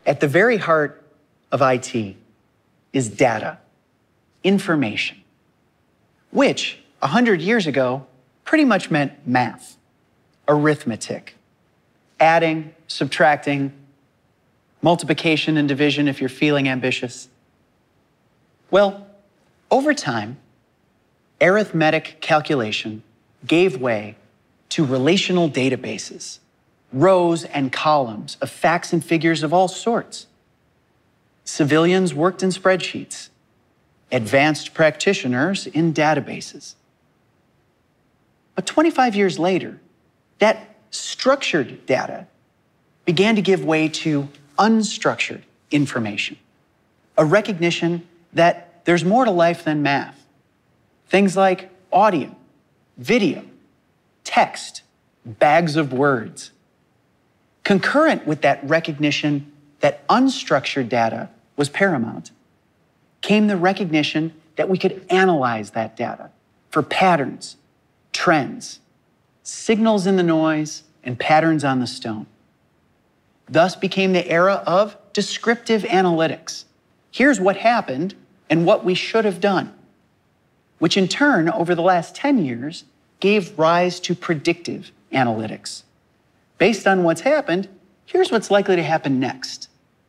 At the very heart of IT is data, information, which 100 years ago pretty much meant math, arithmetic, adding, subtracting, multiplication and division if you're feeling ambitious. Well, over time, arithmetic calculation gave way to relational databases, rows and columns of facts and figures of all sorts. Civilians worked in spreadsheets, advanced practitioners in databases. But 25 years later, that structured data began to give way to unstructured information, a recognition that there's more to life than math. Things like audio, video, text, bags of words. Concurrent with that recognition that unstructured data was paramount, came the recognition that we could analyze that data for patterns, trends, signals in the noise, and patterns on the stone. Thus became the era of descriptive analytics. Here's what happened and what we should have done, which in turn, over the last 10 years, gave rise to predictive analytics. Based on what's happened, here's what's likely to happen next.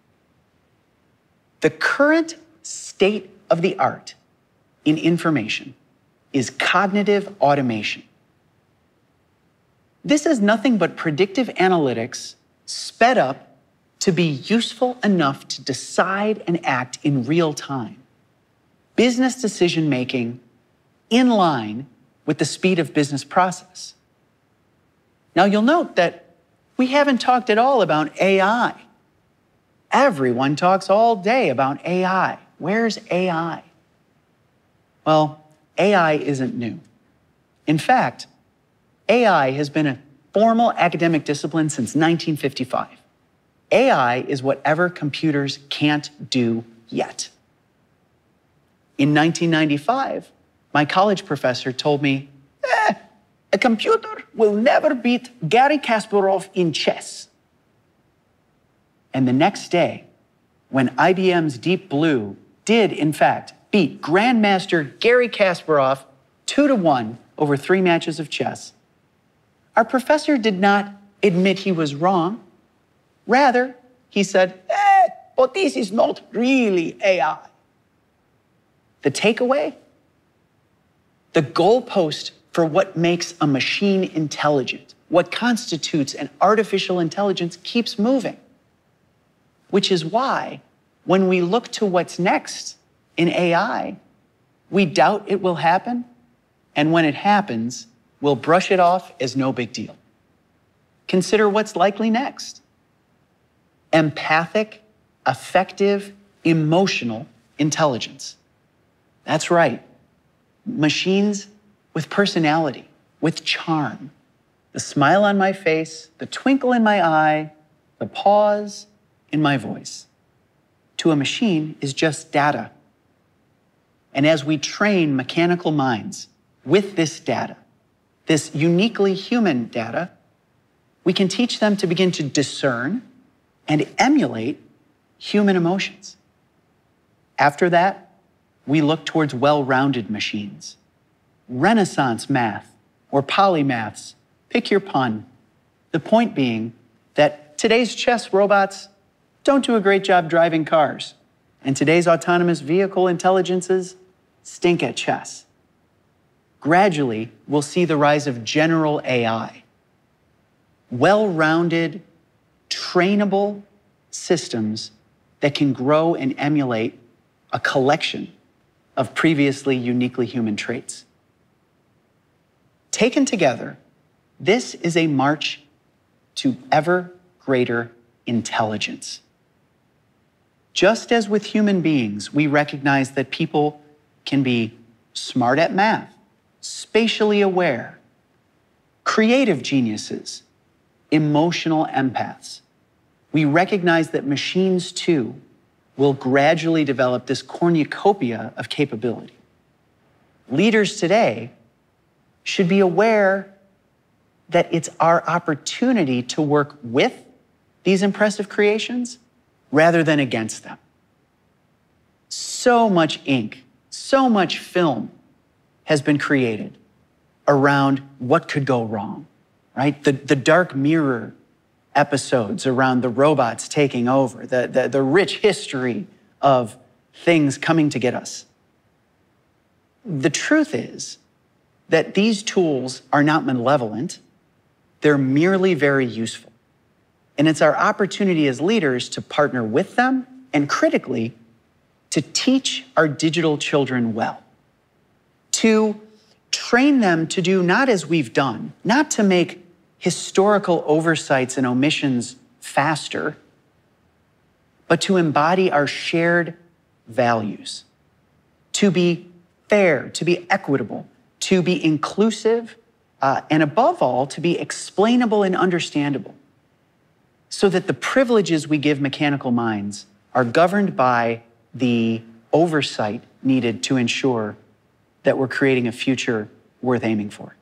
The current state of the art in information is cognitive automation. This is nothing but predictive analytics sped up to be useful enough to decide and act in real time. Business decision-making in line with the speed of business process. Now you'll note that we haven't talked at all about AI. Everyone talks all day about AI. Where's AI? Well, AI isn't new. In fact, AI has been a formal academic discipline since 1955. AI is whatever computers can't do yet. In 1995, my college professor told me, a computer will never beat Garry Kasparov in chess. And the next day, when IBM's Deep Blue did, in fact, beat Grandmaster Garry Kasparov 2-1 over 3 matches of chess, our professor did not admit he was wrong. Rather, he said, but this is not really AI. The takeaway? The goalpost for what makes a machine intelligent, what constitutes an artificial intelligence, keeps moving. Which is why, when we look to what's next in AI, we doubt it will happen, and when it happens, we'll brush it off as no big deal. Consider what's likely next. Empathic, affective, emotional intelligence. That's right. Machines with personality, with charm. The smile on my face, the twinkle in my eye, the pause in my voice. To a machine is just data. And as we train mechanical minds with this data, this uniquely human data, we can teach them to begin to discern and emulate human emotions. After that, we look towards well-rounded machines. Renaissance math or polymaths, pick your pun. The point being that today's chess robots don't do a great job driving cars, and today's autonomous vehicle intelligences stink at chess. Gradually, we'll see the rise of general AI. Well-rounded, trainable systems that can grow and emulate a collection of previously uniquely human traits. Taken together, this is a march to ever greater intelligence. Just as with human beings, we recognize that people can be smart at math, spatially aware, creative geniuses, emotional empaths. We recognize that machines, too, will gradually develop this cornucopia of capability. Leaders today should be aware that it's our opportunity to work with these impressive creations rather than against them. So much ink, so much film has been created around what could go wrong, right? The Dark Mirror episodes around the robots taking over, the rich history of things coming to get us. The truth is that these tools are not malevolent, they're merely very useful. And it's our opportunity as leaders to partner with them and critically to teach our digital children well, to train them to do not as we've done, not to make historical oversights and omissions faster, but to embody our shared values, to be fair, to be equitable, to be inclusive, and above all, to be explainable and understandable, so that the privileges we give mechanical minds are governed by the oversight needed to ensure that we're creating a future worth aiming for.